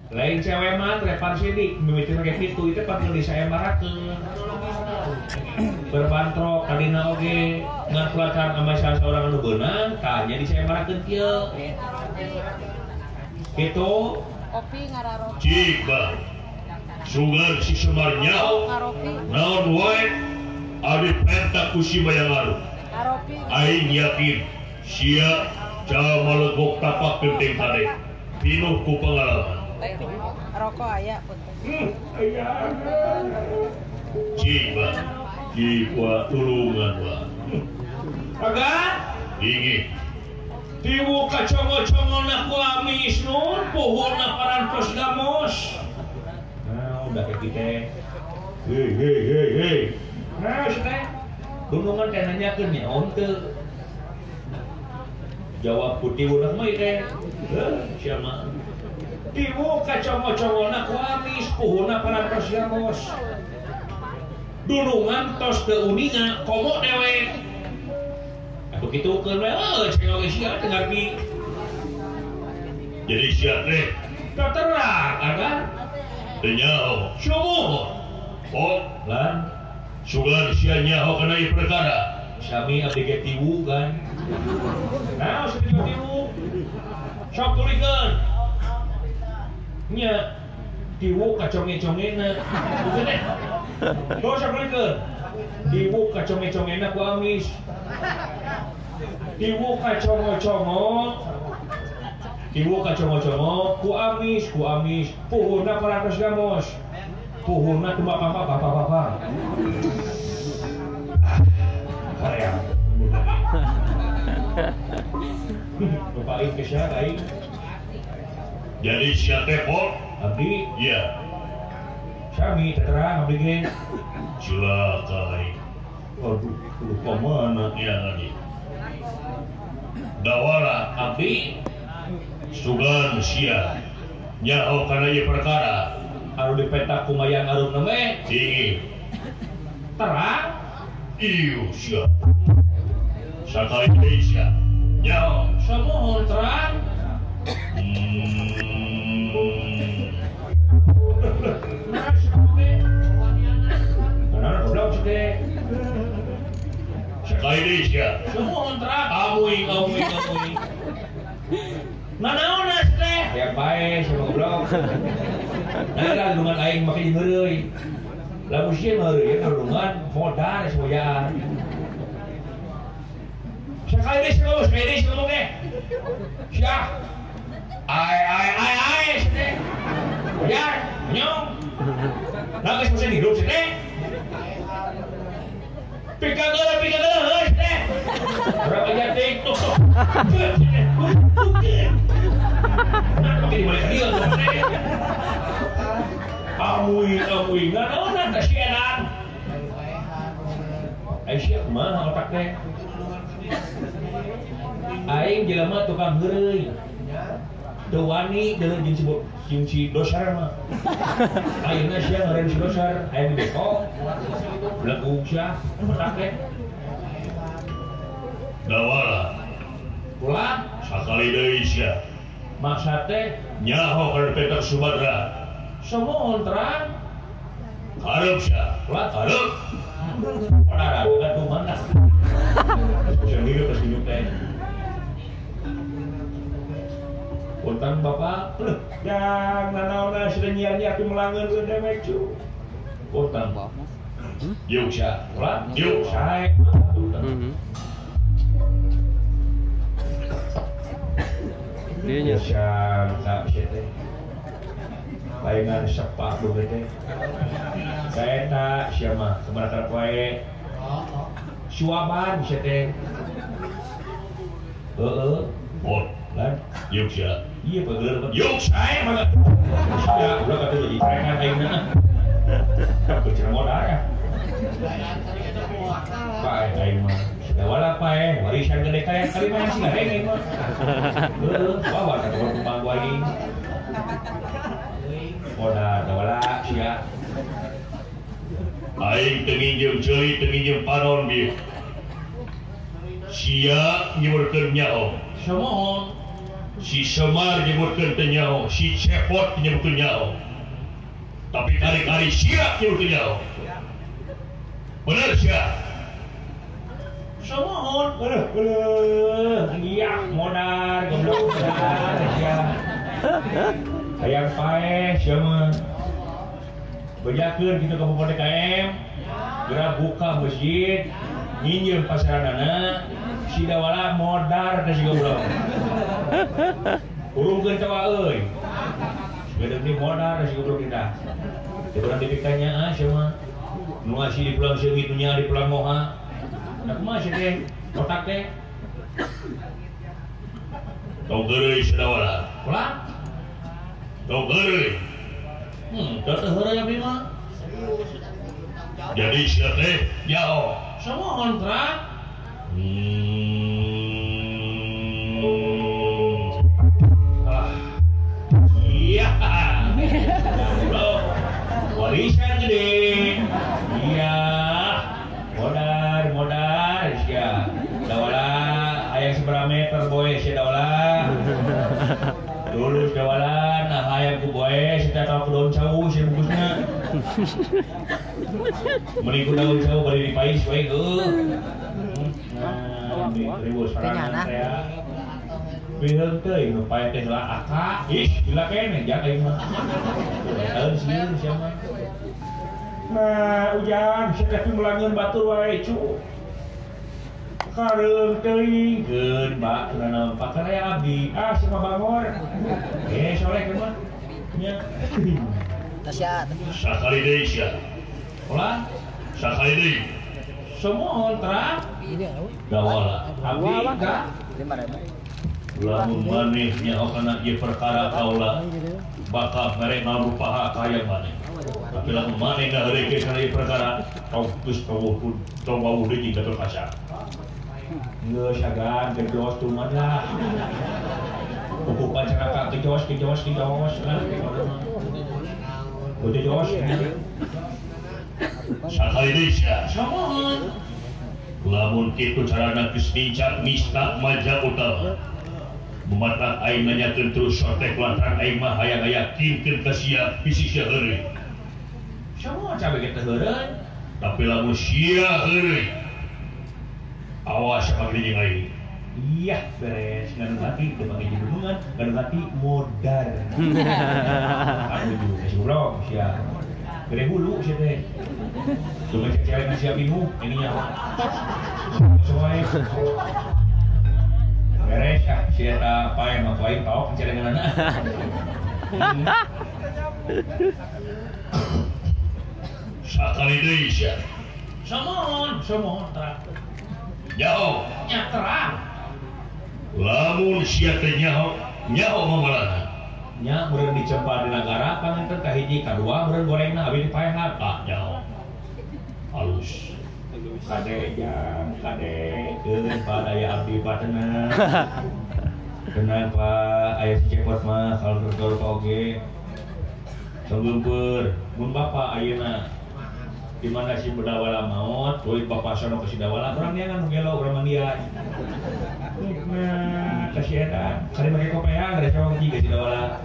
lain cewek mah trepan sidik mimiti pakai pintu itu pas di saya marakeun berbantrok kadina oge ngan pelatan sama salah seorang anu beunang tanya di saya marakeun kieu kitu kopi ngararopi cik bang sungan si Semarnya ngaropi naon wae adi pentak ku si Bayang ngaropi aing yakin sia ca malegok tapak genteng tade pinuh ku pengalaman rokok aya punten Ciba, Ciba tulungan wa. agak Ingin, tiwu kacongo-congona ku amis nun puhulna parantos gamos nah udah kayak gitu hei. nah teh gunungan teh nanyakeun nya onte jawab putih udah mah teh siapa tiwu kacongo-congona ku amis puhulna parantos gamos dulungan tos ke uninga komo dewek atau gitu ke cengok sia teu ngarti jadi siap teh, terang agak tenyao, syumuh oh, lan sungan sia nyaho kana ieu perkara. sami abdi ge tiwu kan nah usah tiwu sok tulikeun nya tiwu kaconge-congena bukan deh tuh sok tulikeun tiwu kaconge-congena ku amis tiwu kacongo-congo ku amis puhuna parantos gamos puhuna tu bapak karya bapak aing kesya aing Jadi siap teh pok, abdi ya, sami terang abdi ge silakan. aduh lupa mana Ya lagi. Dawara abdi sugan sia nyaho kana ieu perkara. anu dipetak kumayang arupna meh Tinggi. terang Iu sia. Sakali deui sia. Nyaho. samohon terang nah sampe karena goblok sih Sakali deui sia. samohon terang kamuy nanaon teh ya bae sama goblok nah lah lungan aing make ngeureui lamun sieun ngeureui nulungan modal semoyaan sekali deh ngomong deh siap ai sih ya nyong nah geus mesen hidup sih pika geus deh urang aja TikTok nah pakai dimulai ka dieu amuy nganaonan ka sienan ai sia kumaha otak teh aing jelema tukang ngeureui teu wani deuleu jeung si dosar mah ayeuna sia ngeureun si dosar aya di beko belagu sia otak teh Dawara pulang sakali deui sia. maksud teh Nyaho kana Peter Subadra. samohon terang Karep sia. pulang Karep. padahal kan tuh mana bisa hidup pas hidup teh punten bapak yang nanaona sudah nyiar-nyiar di melangeun ke demecu punten Yuk sia. pulang Yuk. sae Dia nya. siang tak bisa teh palingan sepak dulu teh saya tak siapa kemana wae suaban bisa teh Pon. lan Yuk sia. iya bener Yuk saya banget ya udah kata jadi kerengan aingna aku cerita modal ya Pak aing mah wala pae warisan gede kayak kali mah sih gede aing mah bawa ka tumpang gua ini modal wala sia aing teu nginjem ceui teu nginjem panon bieu sia nyimurkeun nyaho samohon si Semar nyebutkeun teu nyaho, si Cepot nyebutkeun nyaho. Tapi kali-kali siap nyebutkeun nyaho. Bener sia. Samohon, iya modar goblok ya. Hayang pae sia mah. Bejakeun kitu ka Bupati KM. Geura buka masjid, nyinjeun pasaranana, si dawala modar ka si goblok. Urungkeun cawa euy. Gedeung di modar si goblok kita. Teu urang dipikanya sia mah. Nu asih di pulang seungit nya di pulang moha. Nah, kumaha sih teh? Otak teh. Tong geureuy sadawala. Pulang. Tong geureuy. Teu heureuy abdi mah. Jadi sia teh nyaho. Samohon tra. Iya. Bro. Warisan gede. Iya. Modar sia. Dawala hayang sabaraha meter boy sia dawala. Lulus dawala nah hayang ku boy sia tahu ku daun sawu sia bungkusna. Meni ku daun sawu bari dipais we Nah, ribut sorangan teh. Beheung teh nu pae teh lah aka. Ih, gila kene jak aing mah. Tahu sieun sia mah. Nah, ujan sedek mulangeun batur wae cu. Kareung teuing geun Mbak naon pakaraya abdi. Si mah bangor. Soleh mah. Nya. Tasya. Sakali deui sia. Ulah, Sakali deui. samohon tra. Dawala. Abdi ka. 5.000. Lamun maneh nyaho kana ieu perkara kaula bakal mere marupaha kaya maneh. Tapi lamun maneh ngaheureukeun kana ieu perkara tong geus tong wawuh deui ka terkaca. Geus sagan gejos tuman lah. Pupuk pancaraka gejos lah. Gejos. Sakali deui sia. Samohon. Lamun kitu carana geus nincak nista maja utama. Bumatak aing nanyakeun terus sotek lantaran aing mah hayang yakinkeun ka sia bisi sia heureuy. Samohon cabe kita heureuy. Tapi lamun sia heureuy awas pagi jeung aing. Iya beres nganu hati teu pake judungan, nganu hati modar. Aduh juga si goblok sia. Gede hulu sia teh. Cuma cek-cek sia bingung ininya. Soalnya beres ya, si eta pae mah pae paok carenganana. Sakali deui sia. Samohon terang. Nyaho. Nya terang. Lamun sia teh nyaho mamalana. Nya meureun dicempa di negara panganten ka hiji kadua meureun gorengna abdi dipaehat. Nyaho. Halus. Kade keun padaya abdi patena. Kenapa aya si Cepot mah kalau oge. Sanggumpeur mun bapa ayeuna di mana si Dawala maot, duit bapak sono ke si Dawala, urang dia kan gelo urang mandian. Nah, kasih eta, kali make kopeang ada cowok jiga si Dawala.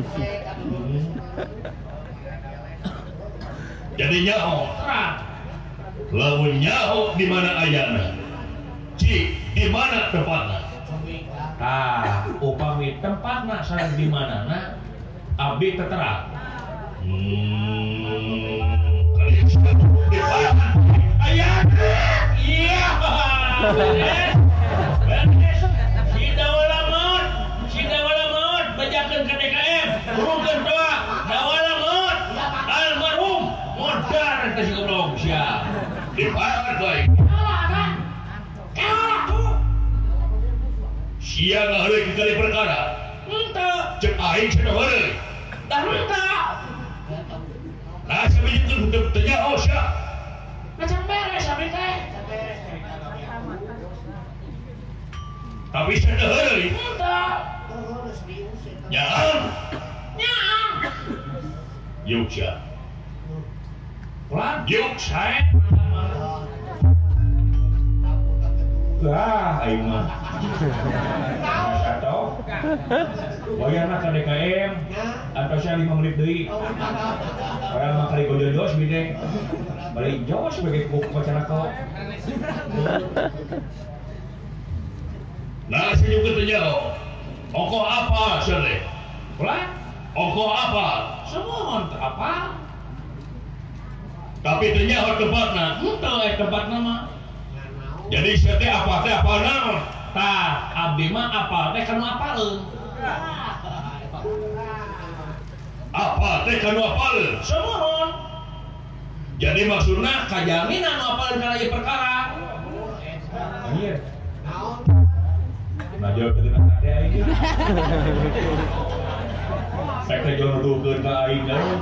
Jadi nyaho. Lamun nyaho di mana ayana? Ci, di mana tempatna? Upami tempatna sareng di manana abdi tertera. Kali di mana? Ayah, iya. Beres. Si Dawala maut, bajakeun ka DKM, urungkeun doa. Dawala maut, almarhum modar ka si goblok sia. Di mana baik? Sia ngaheureuy kali perkara. Henteu, Cek aing cenah heureuy. dah henteu. Nah, sabiji teu nyaho sia. Macam beres abdi teh. Tapi cenah heureuy. Henteu. Nyaho. Nyaang. Yuk sia. Pulang. Yuk saya. Wah, aing mah. Atau wayana ka DKM antosnya 5 menit deui. Orang mah kali gojo-jos bide. Balik jos sebagai pacara kau. Nah, saya juga tanya, ongkoh apa, Shle? Ulah, Ongkoh apa? semua apa? Tapi tanya tempatnya, Henteu tempat nama. jadi saya teh apa nama? Tah, abdi mah apal teh kanu apaleun. Apa teh kanu apal? Semohon. Jadi maksudnya Kajaminan nu apaleun kana ieu perkara. Anjir. Nah, jauh ke tengah teh aing. Saya teh jauh nuduhkeun ka aing kan.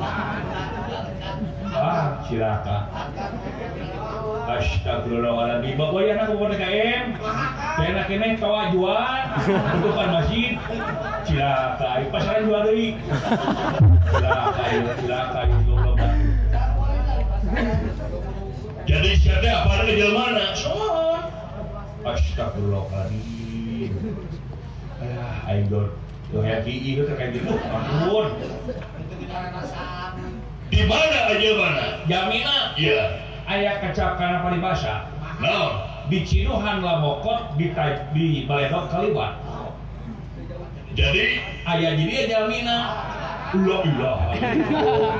Ah, cilaka. Astagfirullahaladzim. Bawa ya nak kepada KM. Saya kene kawa jual untukan masjid. Cilaka. Pasaran jual deui. Cilaka goblok. jadi saya teh apa ke jelmana? Sohon. Astagfirullahaladzim. Aing dor. Yo happy itu terkait gitu. Ampun. Di mana aja mana? Jamina. Iya. Aya kecap kana paribasa. Nah, Di Cinuhan Lamokot di Baledok Kaliwat. jadi Aya jadi Jamina. La ilaha illallah.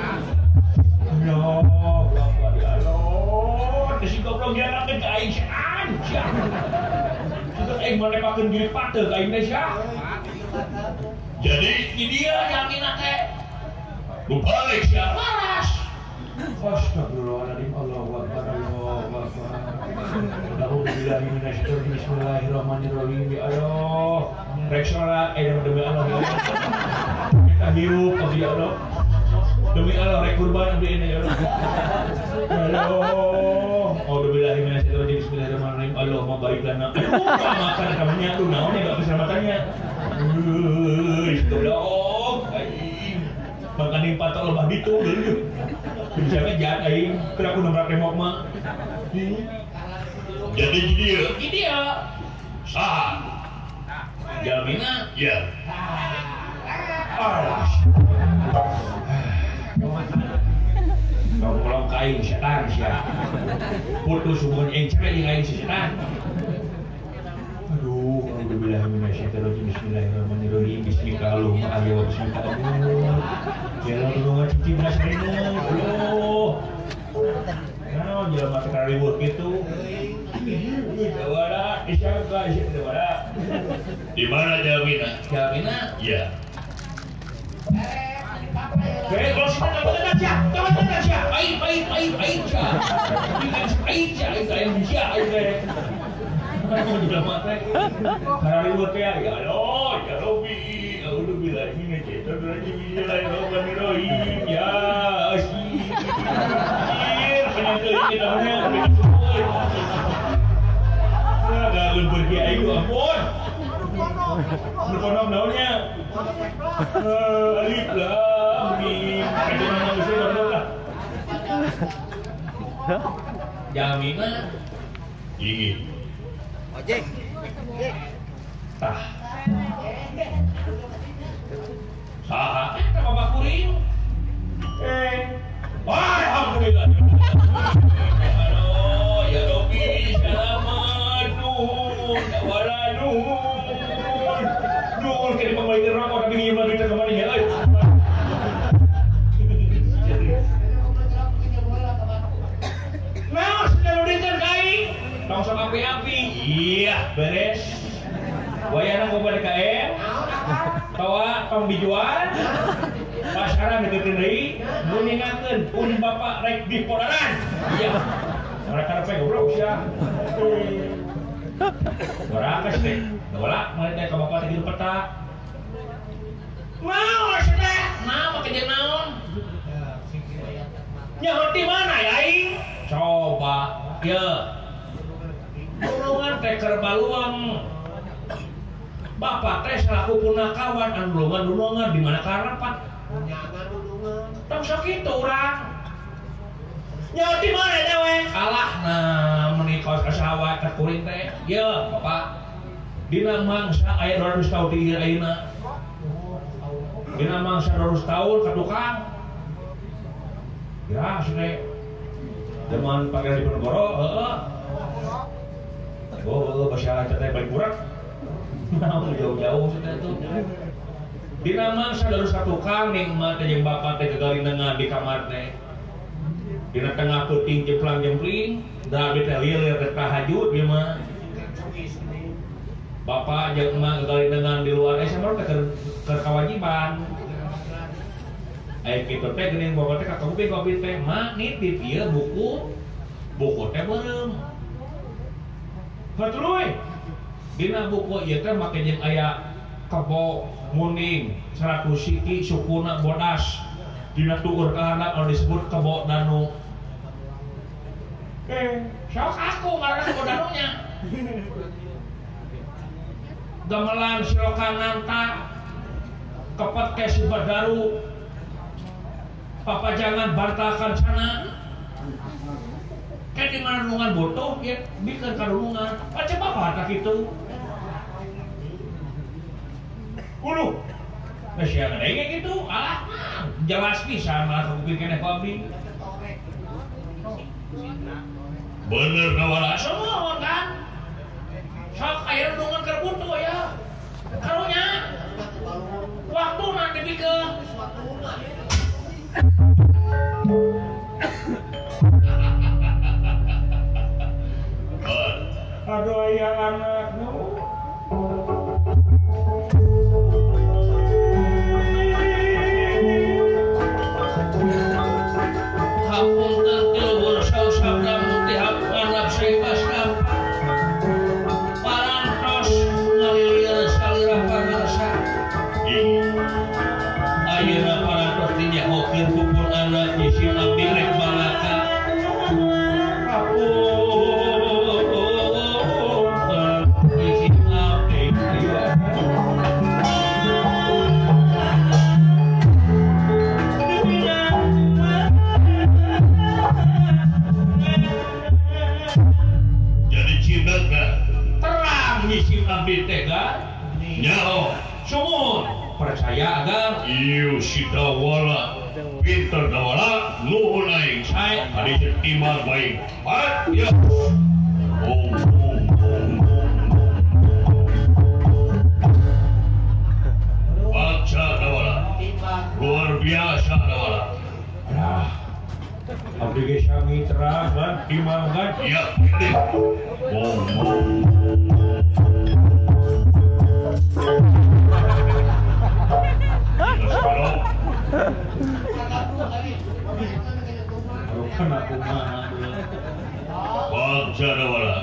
Ya Allah, si goblok dia nak ke aing anjing. Kita aing melepakeun diri pateuh ka aing teh sia. jadi Di dia Jamina teh. balik siapa? Laras. Astagfirullahaladzim. Allahu Akbar. Allahu Akbar. A'udzubillahi minasyaitonir rajim. Bismillahirrahmanirrahim. Ya Allah. Rek salat demi Allah. Kita hirup abdi ya Allah. Demi Allah rek kurban abdi ini ya Allah. Allah. A'udzubillahi minasyaitonir rajim. Bismillahirrahmanirrahim. Allahumma barik lana. Makan kamunya tuh naonnya enggak bisa matanya. Goblok. Makan yang patah lebah gitu dulu. Misalnya jahat aing, kira aku nembrak remok mah. Jadi dia Ini dia. sah. Jamina. Ya. Kau pulang ke aing setan siapa? Putus hubungan aing cewek yang aing si setan. Aduh, alhamdulillah minasyaitonirrajim. Bismillahirrahmanirrahim. Bismillahirrahmanirrahim. Ayo bismillahirrahmanirrahim. Ya Allah, tolong cuci beras reno. Aduh. Nah, jelema teh ribut gitu. Dewara, disangka dewara. Di mana Jamina? Jamina. Ya. Kalau kita dapat aja. Baik. Aku juga mati. Karena ribut ya Allah, ya Rabbi, Alhamdulillah ini cerita Bismillahirrahmanirrahim. Ya asyik. Penyakit ini namanya. Gak pergi ayo ampun. Berpondok daunnya. Alif lam mim. Bagaimana bisa berdoa? Jamina. Ini. Ojek. Tah. Saha eta Bapak Kuring. Alhamdulillah. Halo, ya Rabbi, selamat nuhun, wala nuhun. Nuhun ke pembeli rokok tapi nyium duit ke mana ya euy. Nah, sudah nudikan kain. Tong sok api-api. Iya, beres. Wayana gua balik KM. Tawa tong dijual. Pasaran deketin deui, mun ningakeun pun bapak rek di podaran. Iya. Mereka apa goblok sia. Barakas teh. Nolak mah teh ka bapak teh di peta. Mau sia. Nah, make jeung naon? Nyaho di mana ya aing? Coba. Ya. Golongan teh keur baluang. Bapak teh selaku punakawan anu dulungan di mana karapat. Tong sakitu urang. Nyawa di mana dewe? Alah nah menikah kasawa kekuring teh. Ya, Bapak. Dina mangsa aya 200 tahun di ieu ayeuna. Dina mangsa 200 tahun ka tukang. Ya, sune. Zaman Pangeran Diponegoro, heeh. Oh, bahasa teh balik kurang. Nah, jauh-jauh teh tuh. Dina mangsa 200 ka tukang nikmat teh jeung bapak teh kegalinengan di kamar teh. Dina tengah peuting jemplang-jempling, da abdi teh lieur rek tahajud ieu mah. Bapak jeung emak kegalinengan di luar sama teh keur kawajiban. Aya kitu teh geuning bapak teh ka kopi teh, "Mak, nitip ieu buku teh beureum." Hatuluy. Dina buku ieu teh make jeung aya kebo muning 100 siki sukuna bodas. Dina tugur kahandap anu disebut kebo danu. Sok aku ngaranna kebo danunya. Gamelan silokananta kepet ke sibat daru. Papa jangan bantakan sana. Kayak di mana nungan butuh, ya bikin karungan. Aja bapak tak itu. Ulu, nasihat ada kayak gitu. Alah, jelas bisa malah aku bikin ekonomi. Bener nawala. Semua kan. Sok air nungan kerbutuh ya. Karunya, waktu nanti bikin. Aduh ayah anak hapun tertilur sabda muti harap sepaskan parantos ngalilir salirah pangarsa ayeuna parantos dinyahokeun pupun anak nyisir abdi rek balaka abdi tega nyaho sumur percaya agar ieu si dawala pinter dawala nuhun aing sae ari timar baik baik ya baca dawala luar biasa dawala abdi ge sami terang kan timang kan iya baca dawala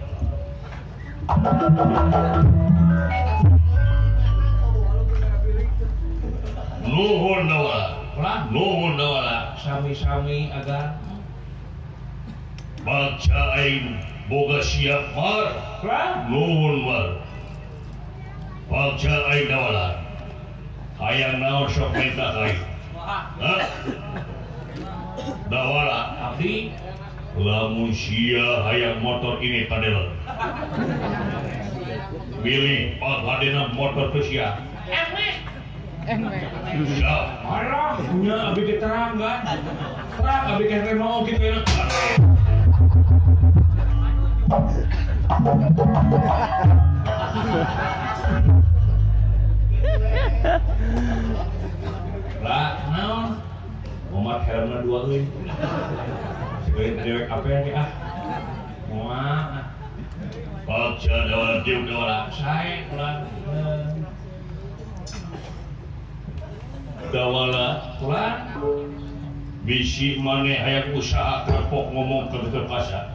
nuhun dawala sami-sami agar baca aing boga siap mar nuhun mar baca aing dawala hayang naon sok minta aing dawala abdi lamun sia hayang motor ini padel pilih hadena motor ke sia siap marah punya abdi terang kan terang abdi kayak mau gitu ya lah naon Muhammad helmna dua euy sebagai dewek apa ya moal baca dawala dieu dawala sae ulah dawala ulah bisi maneh hayang usaha kapok ngomong ke kasa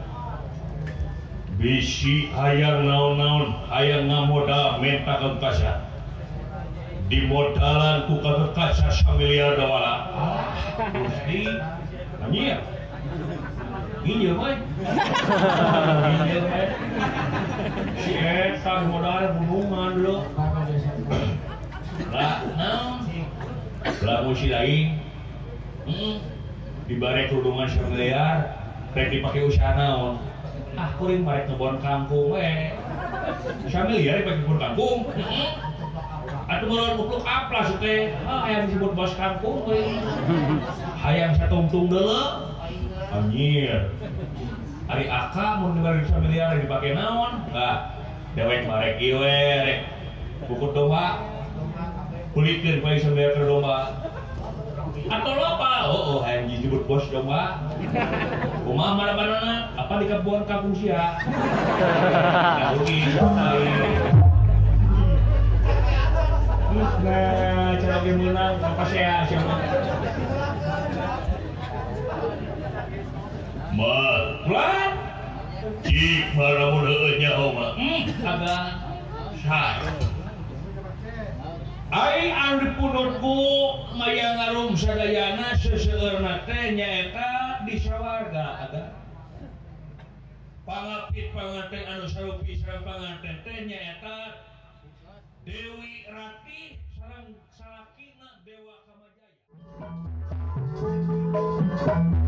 bisi hayang naon-naon hayang ngamodal menta ke kasa di modalan ku ke kasa samiliar dawala Gusti anjir iya boy si eta modal hubungan lo lah naon lamun si lain Dibare kerudungan miliar rek dipake usaha naon. Ah kuring marek ngebon kangkung we. Miliar dipake kebun kangkung. Atuh meureun kupluk aplas teh. Hayang disebut bos kangkung we. Hayang satungtung deuleu. Anjir. Ari aka mun dibare miliar dipake naon? Enggak. Dewek marek ieu we rek bukut domba. Kulikeun bae miliar keur domba. Atau apa? Oh, hayang disebut bos domba. Kumaha mana-mana apa di kebun kampung sia. Nah, rugi nah, cara ge meunang apa sia siapa? Pelan. Cik maramun heueuh nyaho mah. Agak say. Ai anu dipundutku mayang ngarum sadayana seseueurna teh nyaeta di sawarga ada pangapit panganten anu sarupi sareng panganten teh nyaeta Dewi Ratih sareng salakina Dewa Kamajaya.